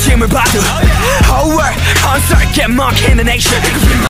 힘을 봐도 Whole world concert get mock in the nation